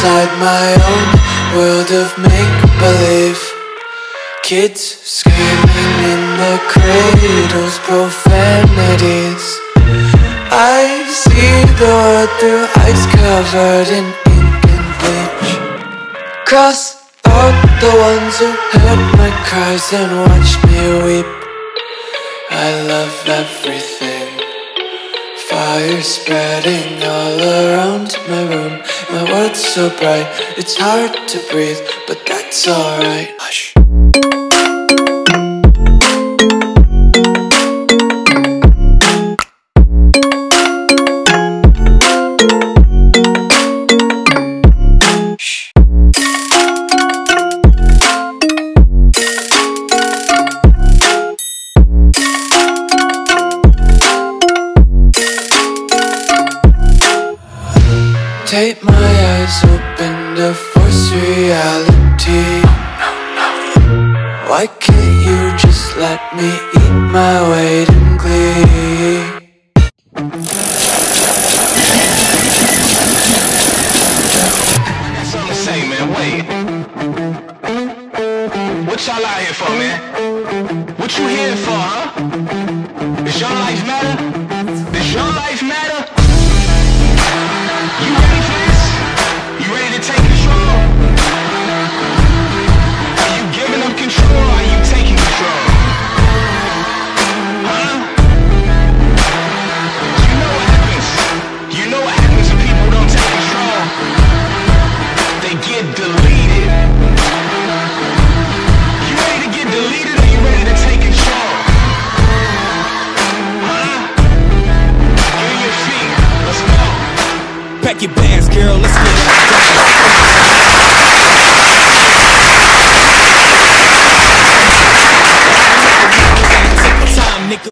inside my own world of make-believe. Kids screaming in their cradles, profanities. I see the world through eyes covered in ink and bleach. Cross out the ones who heard my cries and watched me weep. I love everything. Fire spreading all around my room. My world's so bright, it's hard to breathe, but that's alright. Hush. Tape my eyes open to force reality. Why can't you just let me eat my weight in glee? Something to say, man, wait. What y'all out here for, man? What you here for, huh? Does your life matter? Does your life matter? You ready for this? You ready to take control? Are you giving up control or are you taking control? Huh? You know what happens. You know what happens when people don't take control. They get deleted. You ready to get deleted or you ready to take control? Huh? Give me your feet. Let's go. Pack your bags, girl, let's get it.